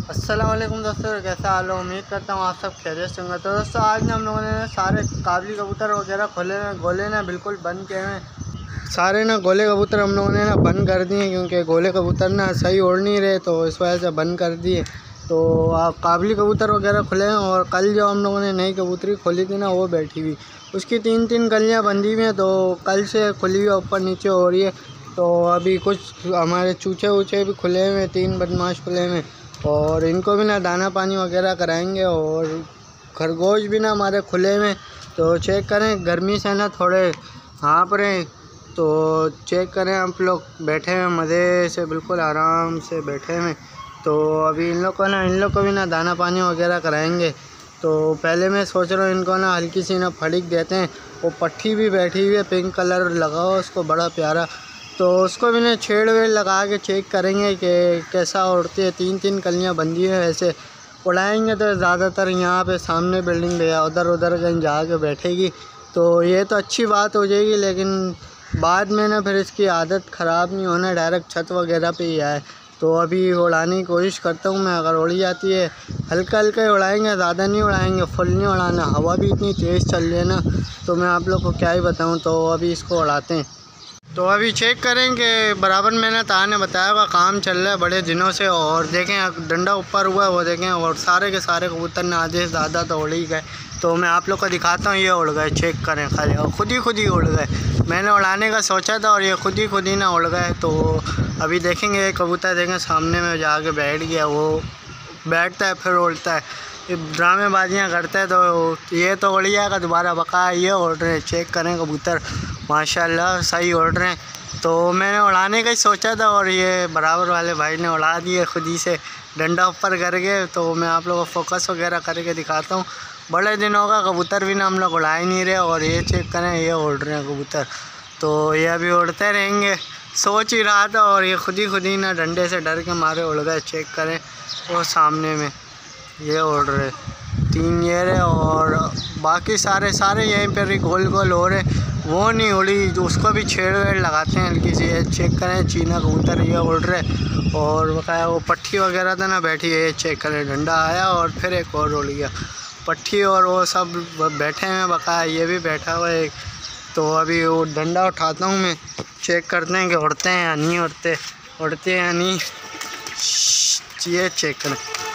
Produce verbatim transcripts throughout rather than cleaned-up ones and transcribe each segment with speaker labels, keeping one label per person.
Speaker 1: अस्सलाम वालेकुम दोस्तों, कैसा हाल हो। उम्मीद करता हूँ आप सब खैरियत से होंगे। तो दोस्तों आज ना हम लोगों ने सारे काबली कबूतर वगैरह खोले हैं, गोले ना बिल्कुल बंद किए हैं। सारे ना गोले कबूतर हम लोगों ने ना बंद कर दिए क्योंकि गोले कबूतर ना सही उड़ नहीं रहे, तो इस वजह से बंद कर दिए। तो आप काबली कबूतर वगैरह खुले हैं। और कल जो हम लोगों ने नई कबूतरी खोली थी ना, वो बैठी हुई, उसकी तीन तीन कलियाँ बंधी हुई हैं। तो कल से खुली हुई ऊपर नीचे हो रही है। तो अभी कुछ हमारे चूचे वूचे भी खुले हुए हैं, तीन बदमाश खुले हुए हैं, और इनको भी ना दाना पानी वगैरह कराएंगे। और खरगोश भी ना हमारे खुले में, तो चेक करें, गर्मी से ना थोड़े हाँप रहे हैं। तो चेक करें, आप लोग बैठे हैं मज़े से, बिल्कुल आराम से बैठे हैं। तो अभी इन लोग को ना इन लोग को भी ना दाना पानी वगैरह कराएंगे। तो पहले मैं सोच रहा हूँ इनको ना हल्की सी ना फड़िक देते हैं। वो पट्टी भी बैठी हुई है, पिंक कलर लगा हुआ उसको, बड़ा प्यारा। तो उसको भी ना छेड़ वेड़ लगा के चेक करेंगे कि कैसा उड़ती है। तीन तीन कलियां बंधी है, ऐसे उड़ाएंगे तो ज़्यादातर यहाँ पे सामने बिल्डिंग पे या उधर उधर कहीं जा के बैठेगी। तो ये तो अच्छी बात हो जाएगी, लेकिन बाद में ना फिर इसकी आदत ख़राब नहीं होना, डायरेक्ट छत वगैरह पे ही आए। तो अभी उड़ाने की कोशिश करता हूँ मैं। अगर उड़ जाती है, हल्का हल्का ही उड़ाएंगे, ज़्यादा नहीं उड़ाएंगे, फुल नहीं उड़ाना। हवा भी इतनी तेज़ चल रही है ना, तो मैं आप लोग को क्या ही बताऊँ। तो अभी इसको उड़ाते हैं। तो अभी चेक करें कि बराबर मैंने तार ने बताया हुआ काम चल रहा है बड़े दिनों से। और देखें डंडा ऊपर हुआ है, वो देखें, और सारे के सारे कबूतर ने आधे से ज़्यादा तो उड़ ही गए। तो मैं आप लोग को दिखाता हूँ, ये उड़ गए, चेक करें खाली, और ख़ुद ही खुद ही उड़ गए। मैंने उड़ाने का सोचा था और ये खुद ही खुद ही ना उड़ गए। तो अभी देखेंगे, ये कबूतर देखें सामने में जाके बैठ गया, वो बैठता है फिर उड़ता है, ड्रामेबाजियाँ करता है। तो ये तो उड़ जाएगा दोबारा, बका ये उड़ रहे हैं। चेक करें कबूतर माशाल्लाह सही उड़ रहे हैं। तो मैंने उड़ाने का ही सोचा था और ये बराबर वाले भाई ने उड़ा दिए खुद ही से, डंडा ऊपर करके। तो मैं आप लोगों को फोकस वगैरह करके दिखाता हूँ। बड़े दिनों का कबूतर भी ना हम लोग उड़ा ही नहीं रहे, और ये चेक करें, ये उड़ रहे हैं कबूतर। तो ये अभी उड़ते रहेंगे, सोच ही रहा था, और ये खुद ही खुद ही ना डंडे से डर के मारे उड़ गए। चेक करें, वो सामने में ये उड़ रहे तीन ये रहे, और बाकी सारे सारे यहीं पर ही गोल गोल हो रहे। वो नहीं उड़ी, उसको भी छेड़ वेड़ लगाते हैं हल्की सी। ये चेक करें, चीना कबूतर ये उड़ रहे। और बकाया वो पट्टी वगैरह था ना बैठी है, चेक करें, डंडा आया और फिर एक और उड़ गया पट्टी, और वो सब बैठे हैं बकाया, ये भी बैठा हुआ है एक। तो अभी वो डंडा उठाता हूँ मैं, चेक करते हैं कि उड़ते हैं या नहीं उड़ते, उड़ते हैं या नहीं। ये चेक करें,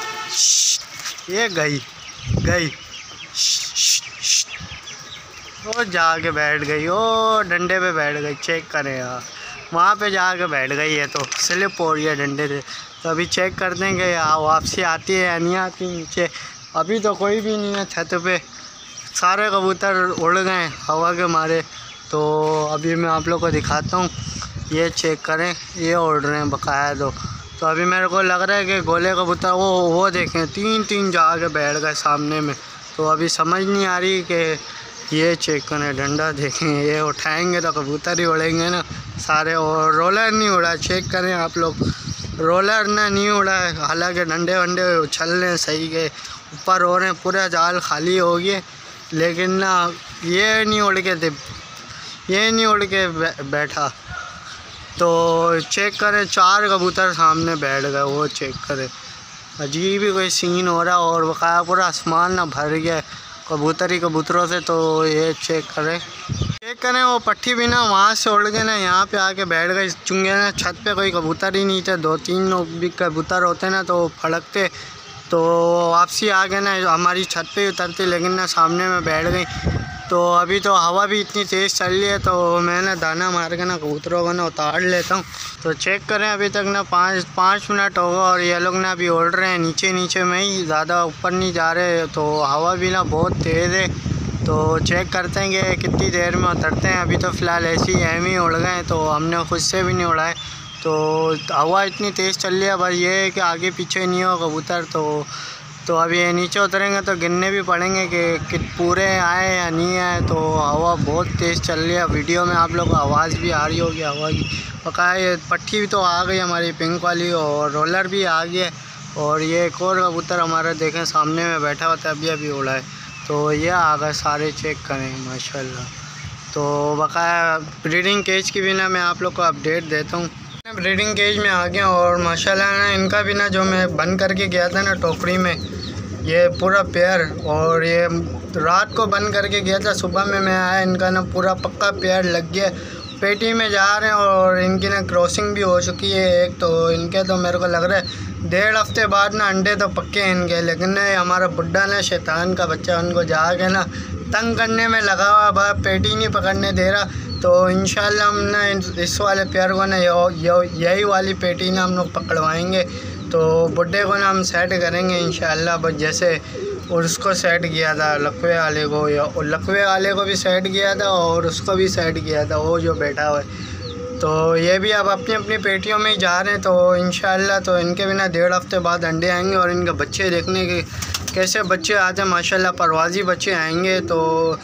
Speaker 1: ये गई गई वो जाके बैठ गई, ओ डंडे पे बैठ गई। चेक करें यार, वहाँ पे जाके बैठ गई है, तो स्लिप हो रही है डंडे से। तो अभी चेक करते हैं कि यार वापसी आती है या नहीं आती नीचे। अभी तो कोई भी नहीं है छत पे, सारे कबूतर उड़ गए हवा के मारे। तो अभी मैं आप लोग को दिखाता हूँ, ये चेक करें, ये उड़ रहे हैं बकाया। दो तो अभी मेरे को लग रहा है कि गोले कबूतर वो वो देखें तीन तीन जाके बैठ गए सामने में। तो अभी समझ नहीं आ रही कि ये चेक करें, डंडा देखें, ये उठाएंगे तो कबूतर ही उड़ेंगे ना सारे। और रोलर नहीं उड़ा, चेक करें आप लोग, रोलर ना नहीं उड़ा है। हालांकि डंडे वंडे उछल रहे हैं सही के, ऊपर हो रहे हैं, पूरा जाल खाली हो गया, लेकिन ना ये नहीं उड़ के थे, ये नहीं उड़ के बैठा। तो चेक करें, चार कबूतर सामने बैठ गए, वो चेक करें, अजीब ही कोई सीन हो रहा है। और बकाया पूरा आसमान ना भर गया कबूतर ही कबूतरों से। तो ये चेक करें, चेक करें, वो पट्टी भी ना वहाँ से उड़ गए ना, यहाँ पे आके बैठ गए चुंगे ना। छत पे कोई कबूतर ही नहीं थे, दो तीन भी कबूतर होते ना तो फड़कते, तो वापसी आ गए ना हमारी छत पे ही उतरते, लेकिन ना सामने में बैठ गई। तो अभी तो हवा भी इतनी तेज़ चल रही है, तो मैं ना दाना मार के ना कबूतरों को ना उतार लेता हूँ। तो चेक करें, अभी तक ना पाँच पाँच मिनट होगा और ये लोग ना अभी उड़ रहे हैं नीचे नीचे में ही, ज़्यादा ऊपर नहीं जा रहे। तो हवा भी ना बहुत तेज़ है। तो चेक करते हैं कि कितनी देर में उतरते हैं। अभी तो फ़िलहाल ऐसे ही एम ही उड़ गए, तो हमने खुद से भी नहीं उड़ाए। तो हवा इतनी तेज़ चल रही है, बस ये है कि आगे पीछे नहीं हो कबूतर। तो तो अभी ये नीचे उतरेंगे तो गिनने भी पड़ेंगे कि, कि पूरे आए या नहीं आए। तो हवा बहुत तेज़ चल रही है, वीडियो में आप लोग को आवाज़ भी आ रही होगी हवा की। बकाया ये पट्टी भी तो आ गई हमारी पिंक वाली, और रोलर भी आ गया। और ये एक और कबूतर हमारा देखें सामने में बैठा हुआ था, अभी अभी उड़ा है। तो ये आ गए सारे, चेक करें माशाल्लाह। तो बकाया ब्रीडिंग केज की भी ना मैं आप लोग को अपडेट देता हूँ। ब्रीडिंग केज में आ गया और माशाल्लाह ना इनका भी ना जो मैं बंद करके गया था ना टोकरी में, ये पूरा पेयर, और ये रात को बंद करके गया था, सुबह में मैं आया, इनका ना पूरा पक्का पेयर लग गया, पेटी में जा रहे हैं और इनकी ना क्रॉसिंग भी हो चुकी है एक, तो इनके तो मेरे को लग रहा है डेढ़ हफ्ते बाद ना अंडे तो पक्के हैं इनके। लेकिन ना हमारा बुड्ढा ना शैतान का बच्चा उनको जाके ना तंग करने में लगा हुआ, बा पेटी नहीं पकड़ने दे रहा। तो इंशाल्लाह हम ना इस वाले पेयर को ना यही वाली पेटी ना हम लोग पकड़वाएंगे, तो बुड्ढे को ना हम सेट करेंगे इंशाल्लाह। बस जैसे उसको सेट किया था लकवे वाले को, या लकवे वाले को भी सेट किया था और उसको भी सेट किया था वो जो बैठा हुआ है। तो ये भी अब अपनी अपनी पेटियों में ही जा रहे हैं, तो इंशाल्लाह तो इनके बिना डेढ़ हफ्ते बाद अंडे आएंगे और इनके बच्चे देखने के कैसे बच्चे आते हैं माशाल्लाह, परवाजी बच्चे आएंगे। तो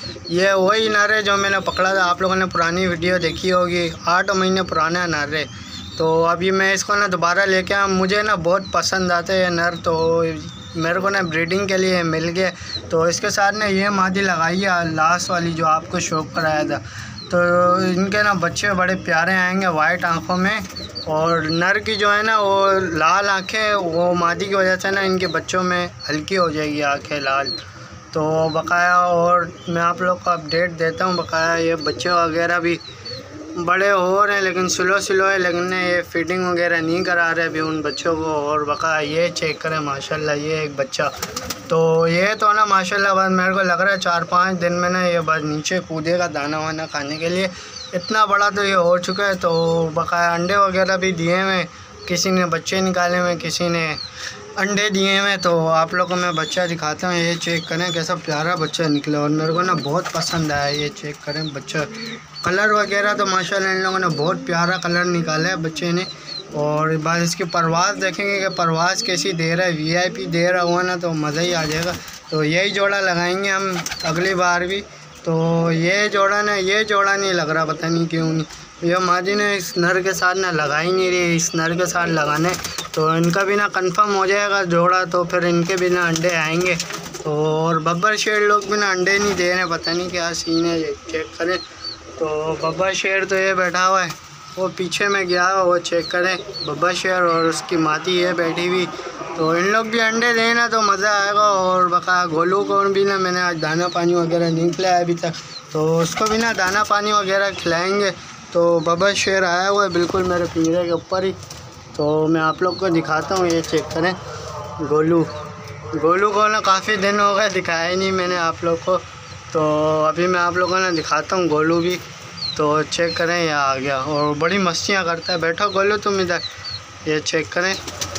Speaker 1: ये वही नर है जो मैंने पकड़ा था, आप लोगों ने पुरानी वीडियो देखी होगी, आठ महीने पुराना नर है। तो अभी मैं इसको ना दोबारा लेके आया, मुझे ना बहुत पसंद आते हैं नर, तो मेरे को ना ब्रीडिंग के लिए मिल गए। तो इसके साथ ना ये मादी लगाई है लास्ट वाली जो आपको शौक कराया था, तो इनके ना बच्चे बड़े प्यारे आएंगे वाइट आँखों में, और नर की जो है ना वो लाल आँखें, वो मादी की वजह से ना इनके बच्चों में हल्की हो जाएगी आँखें लाल। तो बकाया और मैं आप लोग को अपडेट देता हूँ बकाया, ये बच्चे वगैरह भी बड़े हो रहे हैं लेकिन स्लो स्लो है, लेकिन ये फीडिंग वगैरह नहीं करा रहे अभी उन बच्चों को। और बकाया ये चेक करें माशाल्लाह ये एक बच्चा, तो ये तो ना माशाल्लाह बस मेरे को लग रहा है चार पाँच दिन में ना ये बस नीचे कूदेगा दाना वाना खाने के लिए, इतना बड़ा तो ये हो चुका है। तो बकाया अंडे वगैरह भी दिए हुए, किसी ने बच्चे निकाले हुए, किसी ने अंडे दिए हुए। तो आप लोगों को मैं बच्चा दिखाता हूँ, ये चेक करें कैसा प्यारा बच्चा निकला, और मेरे को ना बहुत पसंद आया। ये चेक करें बच्चा, कलर वगैरह तो माशाल्लाह इन लोगों ने बहुत प्यारा कलर निकाला है बच्चे ने। और बस इसकी परवाज़ देखेंगे कि परवाज़ कैसी दे रहा है, वीआईपी दे रहा हुआ ना तो मज़ा ही आ जाएगा। तो यही जोड़ा लगाएंगे हम अगली बार भी। तो ये जोड़ा ना ये जोड़ा नहीं लग रहा, पता नहीं क्यों नहीं, ये मादी ने इस नर के साथ ना लगा ही नहीं रही, इस नर के साथ लगाने तो इनका भी ना कन्फर्म हो जाएगा जोड़ा, तो फिर इनके भी ना अंडे आएंगे। तो और बब्बर शेर लोग भी ना अंडे नहीं दे रहे, पता नहीं क्या सीन है, ये चेक करें। तो बब्बर शेर तो ये बैठा हुआ है, वो पीछे में गया हुआ, वो चेक करें बब्बर शेर, और उसकी मादी है बैठी हुई। तो इन लोग भी अंडे देना तो मज़ा आएगा। और बका गोलू को भी ना मैंने आज दाना पानी वगैरह नहीं खिलाया अभी तक, तो उसको भी ना दाना पानी वगैरह खिलाएंगे। तो बब्बर शेर आया हुआ है बिल्कुल मेरे पिंजरे के ऊपर ही, तो मैं आप लोग को दिखाता हूँ, ये चेक करें गोलू। गोलू को ना काफ़ी दिन हो गए दिखाया ही नहीं मैंने आप लोग को, तो अभी मैं आप लोगों ने दिखाता हूँ गोलू भी। तो चेक करें ये आ गया और बड़ी मस्तियाँ करता है, बैठो गोलू तुम इधर, ये चेक करें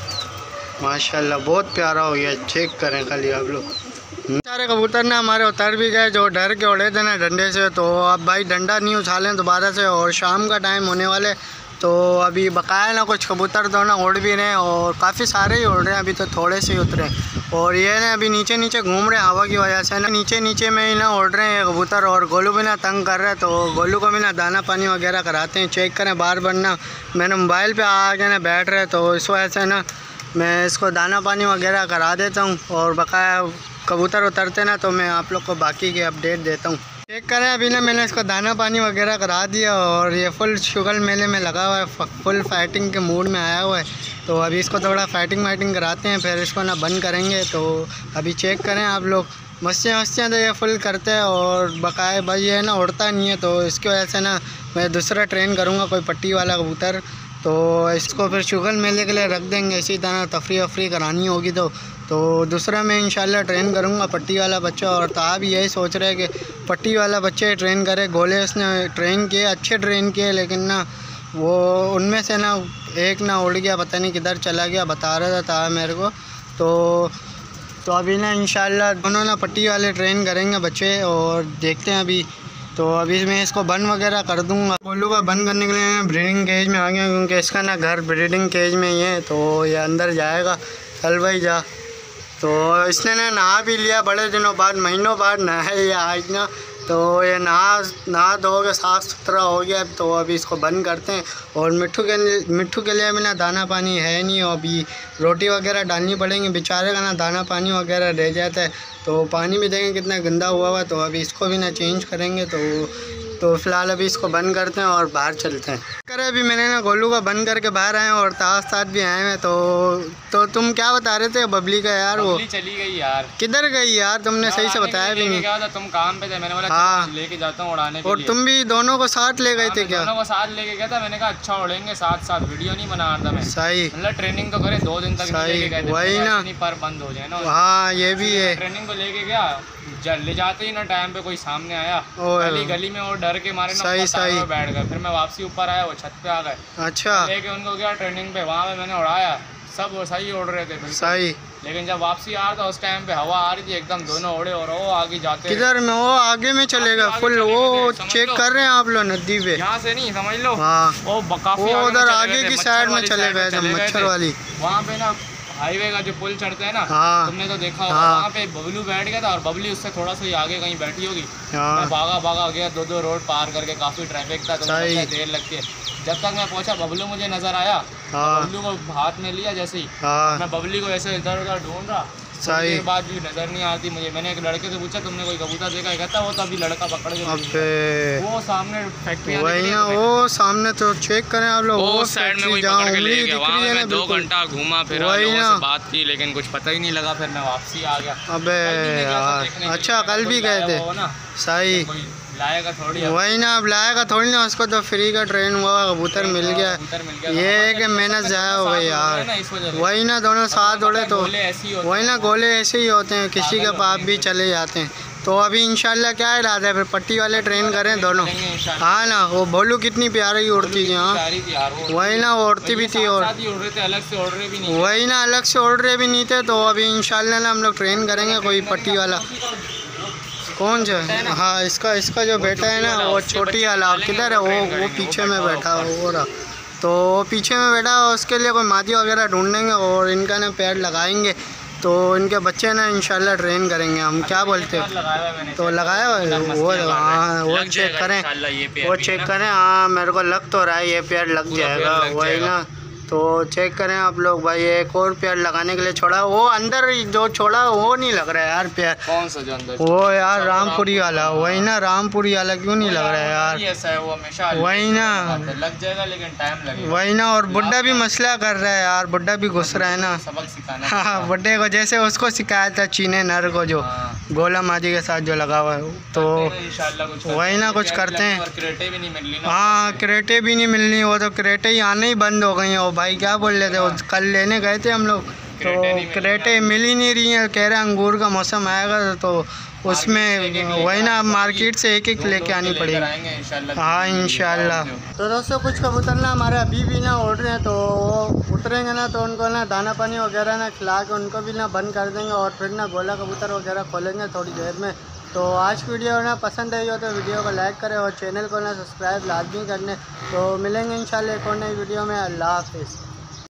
Speaker 1: माशाल्लाह बहुत प्यारा हो गया। चेक करें खाली आप लोग। सारे कबूतर ना हमारे उतर भी गए जो डर के उड़े थे ना डंडे से, तो अब भाई डंडा नहीं उछालें दोबारा से, और शाम का टाइम होने वाले, तो अभी बकाया ना कुछ कबूतर तो ना उड़ भी रहे हैं और काफ़ी सारे ही उड़ रहे हैं, अभी तो थोड़े से ही उतरे। और ये ना अभी नीचे नीचे घूम रहे हैं हवा की वजह से ना, नीचे नीचे में ही ना उड़ रहे हैं कबूतर, और गोलू भी ना तंग कर रहा है, तो गोलू को भी ना दाना पानी वगैरह कराते हैं। चेक करें बार बार ना मैंने मोबाइल पे आके ना बैठ रहे, तो इस वजह से ना मैं इसको दाना पानी वगैरह करा देता हूँ, और बकाया कबूतर उतरते ना तो मैं आप लोग को बाकी के अपडेट देता हूँ। चेक करें अभी ना मैंने इसको दाना पानी वगैरह करा दिया, और ये फुल शुगर मेले में लगा हुआ है, फुल फाइटिंग के मूड में आया हुआ है। तो अभी इसको थोड़ा फाइटिंग वाइटिंग कराते हैं, फिर इसको ना बंद करेंगे। तो अभी चेक करें आप लोग, मस्तियाँ मस्तियाँ तो ये फुल करते हैं, और बकाए भाई ये ना उड़ता नहीं है, तो इसकी वजह से ना मैं दूसरा ट्रेन करूँगा कोई पट्टी वाला कबूतर, तो इसको फिर शुगर मेले के लिए रख देंगे। इसी तरह तफरी वफरी करानी होगी तो तो दूसरा मैं इंशाल्लाह ट्रेन करूँगा पट्टी वाला बच्चा। और ताब भी यही सोच रहे हैं कि पट्टी वाला बच्चे ट्रेन करे। गोले उसने ट्रेन किए, अच्छे ट्रेन किए, लेकिन ना वो उनमें से ना एक ना उड़ गया, पता नहीं किधर चला गया, बता रहा था ताब मेरे को। तो तो अभी ना इंशाल्लाह दोनों ना पट्टी वाले ट्रेन करेंगे बच्चे, और देखते हैं अभी। तो अभी मैं इसको बंद वगैरह कर दूंगा। गोलू का बंद करने के लिए मैं ब्रीडिंग केज में आ गया, क्योंकि इसका ना घर ब्रीडिंग केज में ही है, तो ये अंदर जाएगा। चल भाई जा। तो इसने ना नहा भी लिया बड़े दिनों बाद, महीनों बाद नहा ये आज ना, तो ये नहा नहा धो के साफ़ सुथरा हो गया। तो अभी इसको बंद करते हैं। और मिट्ठू के मिट्ठू के लिए भी ना दाना पानी है नहीं, और अभी रोटी वगैरह डालनी पड़ेंगे, बेचारे का ना दाना पानी वगैरह रह जाता है। तो पानी भी देखें कितना गंदा हुआ हुआ, तो अभी इसको भी ना चेंज करेंगे। तो तो फ़िलहाल अभी इसको बंद करते हैं और बाहर चलते हैं। करे अभी मैंने ना गोलू का बंद करके बाहर आए और ताज साथ भी आए हैं। तो तो तुम क्या बता रहे थे बबली का यार? वो
Speaker 2: चली गई यार।
Speaker 1: किधर गई यार? तुमने सही से बताया भी नहीं।
Speaker 2: क्या था, तुम काम पे थे, मैंने बोला हाँ लेके जाता हूँ उड़ाने के
Speaker 1: और
Speaker 2: लिए।
Speaker 1: तुम भी दोनों को साथ ले गए थे क्या?
Speaker 2: दोनों को साथ लेके गया था, मैंने कहा अच्छा उड़ेंगे साथ साथ, वीडियो नहीं बना रहा था मैं।
Speaker 1: सही
Speaker 2: मतलब ट्रेनिंग तो करे दो दिन तक
Speaker 1: सही वही ना
Speaker 2: पर बंद हो जाए ना।
Speaker 1: हाँ ये भी है।
Speaker 2: ट्रेनिंग को लेके गया, ले जाते ही ना टाइम पे कोई सामने आया, गली गली में वो डर के मारे ना
Speaker 1: सही सही
Speaker 2: बैठ गए। फिर मैं वापसी ऊपर आया, वो छत पे आ गए।
Speaker 1: अच्छा
Speaker 2: लेके उनको गया ट्रेनिंग पे, वहाँ पे मैंने उड़ाया, सब सही उड़ रहे थे
Speaker 1: सही।
Speaker 2: लेकिन जब वापसी आ रहा था उस टाइम पे हवा आ रही थी एकदम, दोनों उड़े और वो आगे जाते।
Speaker 1: किधर में? वो आगे में चलेगा फुल, वो चेक कर रहे हैं आप लोग नदी पे।
Speaker 2: यहाँ से नहीं समझ लो,
Speaker 1: हाँ
Speaker 2: वो काफी
Speaker 1: उधर आगे की साइड में चले गए थे, मच्छर वाली।
Speaker 2: वहाँ पे ना हाईवे का जो पुल चढ़ते हैं ना,
Speaker 1: हाँ
Speaker 2: तुमने तो देखा होगा।
Speaker 1: हाँ
Speaker 2: वहाँ पे बबलू बैठ गया था और बबली उससे थोड़ा सा ही आगे कहीं बैठी होगी।
Speaker 1: हाँ
Speaker 2: मैं भागा भागा गया, दो दो रोड पार करके, काफी ट्रैफिक था तो देर लगती है। जब तक मैं पहुंचा बबलू मुझे नजर आया। हाँ। बबलू को हाथ में लिया जैसे ही, हाँ। मैं बबली को ऐसे इधर उधर ढूंढ रहा, सही बात भी नजर नहीं आती मुझे। मैंने एक लड़के से पूछा तुमने कोई कबूतर देखा? कहता वो तो अभी लड़का पकड़ के वो सामने फैक्ट्री
Speaker 1: वही ना, वो सामने तो चेक करें आप लोग। वो
Speaker 2: साइड में कोई पकड़ के ले गया, वहाँ मैं दो घंटा घूमा फिर लोगों से बात की, लेकिन कुछ पता ही नहीं लगा। फिर मैं वापसी आ गया।
Speaker 1: अबे यार अच्छा कल भी गए थे। सही
Speaker 2: लाएगा थोड़ी,
Speaker 1: वही ना, अब लाएगा थोड़ी ना, उसको तो फ्री का ट्रेन हुआ, कबूतर मिल गया। ये है कि मेहनत ज़ाया हो गई यार। वही ना, दोनों साथ उड़े तो वही ना, गोले ऐसे ही होते हैं, किसी के पाप भी चले जाते हैं। तो अभी इंशाल्लाह क्या इरादा है, फिर पट्टी वाले ट्रेन करें दोनों। हाँ ना, वो भोलू कितनी प्यारी उड़ती थी। हाँ वही ना, वो उड़ती भी थी और वही ना, अलग से उड़ रहे भी नहीं थे। तो अभी इंशाल्लाह ना हम लोग ट्रेन करेंगे कोई पट्टी वाला। कौन जो है? हाँ इसका इसका जो बेटा है ना, वो छोटी वाला किधर है? वो वो पीछे में बैठा हो रहा, तो वो पीछे में बैठा, उसके लिए कोई मादी वगैरह ढूंढेंगे और इनका ना पैर लगाएंगे, तो इनके बच्चे ना इंशाल्लाह ट्रेन करेंगे हम। क्या बोलते हो? तो लगाया हुआ वो, हाँ वो चेक करें, वो चेक करें। हाँ मेरे को लग तो रहा है ये पैर लग जाएगा। वही ना, तो चेक करें आप लोग भाई। एक और पेड़ लगाने के लिए छोड़ा, वो अंदर जो छोड़ा वो नहीं लग रहा है यार पेड़।
Speaker 2: कौन सा जो अंदर?
Speaker 1: वो यार रामपुरी वाला। वही ना, रामपुरी वाला क्यों नहीं लग रहा है यार?
Speaker 2: ऐसा है वो हमेशा
Speaker 1: वही ना,
Speaker 2: लग जाएगा लेकिन टाइम लगेगा।
Speaker 1: वही ना, और बुड्ढा भी मसला कर रहा है यार, बुड्ढा भी घुस रहा है ना
Speaker 2: सबक सिखाना।
Speaker 1: हाँ बुड्ढे को, जैसे उसको सिखाया था चीने नर को जो गोला मादी के साथ जो लगा हुआ है। तो वही ना कुछ करते हैं। हाँ क्रेटे भी नहीं मिलनी, वो तो क्रेटे ही आने ही बंद हो गई हैं। वो भाई क्या बोल रहे थे, वो कल लेने गए थे हम लोग, तो क्रेटे मिल ही नहीं रही हैं। कह रहे अंगूर का मौसम आएगा तो उसमें वही ना, मार्केट से एक एक लेके आनी पड़ेगी। हाँ इंशाल्लाह। तो दोस्तों कुछ कबूतर ना हमारे अभी भी ना उड़ रहे हैं, तो वो उतरेंगे ना तो उनको ना दाना पानी वगैरह ना खिला के उनको भी ना बंद कर देंगे और फिर ना गोला कबूतर वगैरह खोलेंगे थोड़ी देर में। तो आज वीडियो ना पसंद आई हो तो वीडियो को लाइक करें और चैनल को ना सब्सक्राइब लाजमी करने। तो मिलेंगे इंशाल्लाह एक और नई वीडियो में। अल्लाह हाफिज़।